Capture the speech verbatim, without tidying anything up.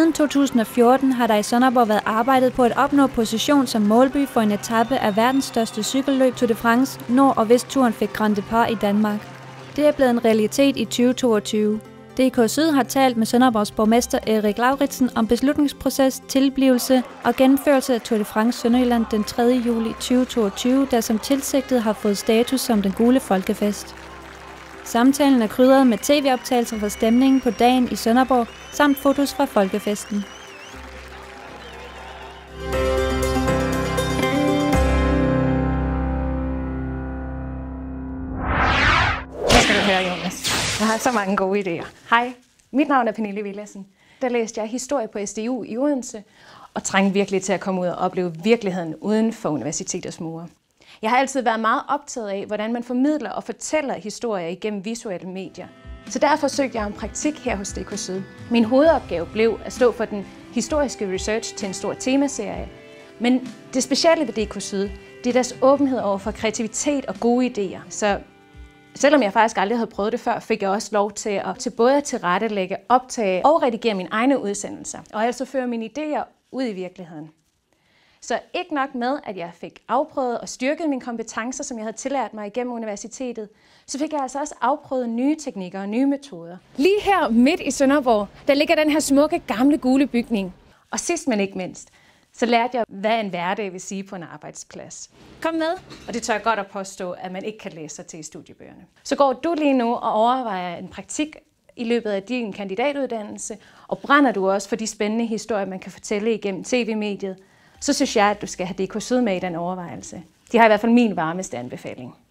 Siden to tusind og fjorten har der i Sønderborg været arbejdet på at opnå position som målby for en etape af verdens største cykelløb Tour de France. Nord- og Vestturen fik Grand Départ i Danmark. Det er blevet en realitet i tyve toogtyve. D K Syd har talt med Sønderborgs borgmester Erik Lauritsen om beslutningsproces, tilblivelse og gennemførelse af Tour de France Sønderjylland den tredje juli tyve toogtyve, der som tilsigtet har fået status som den gule folkefest. Samtalen er krydret med tv-optagelser fra stemningen på dagen i Sønderborg, samt fotos fra folkefesten. Nu skal du høre, Jonas. Jeg har så mange gode idéer. Hej, mit navn er Pernille Villadsen. Der læste jeg historie på S D U i Odense, og trængte virkelig til at komme ud og opleve virkeligheden uden for universitetets mure. Jeg har altid været meget optaget af, hvordan man formidler og fortæller historier igennem visuelle medier. Så derfor søgte jeg om praktik her hos D K Syd. Min hovedopgave blev at stå for den historiske research til en stor temaserie. Men det specielle ved D K Syd, det er deres åbenhed over for kreativitet og gode idéer. Så selvom jeg faktisk aldrig havde prøvet det før, fik jeg også lov til at til både at tilrettelægge, optage og redigere mine egne udsendelser. Og altså føre mine idéer ud i virkeligheden. Så ikke nok med, at jeg fik afprøvet og styrket mine kompetencer, som jeg havde tillært mig igennem universitetet, så fik jeg altså også afprøvet nye teknikker og nye metoder. Lige her midt i Sønderborg, der ligger den her smukke, gamle, gule bygning. Og sidst men ikke mindst, så lærte jeg, hvad en hverdag vil sige på en arbejdsplads. Kom med, og det tør jeg godt at påstå, at man ikke kan læse sig til i studiebøgerne. Så går du lige nu og overvejer en praktik i løbet af din kandidatuddannelse, og brænder du også for de spændende historier, man kan fortælle igennem tv-mediet, så synes jeg, at du skal have D K Syd med i den overvejelse. De har i hvert fald min varmeste anbefaling.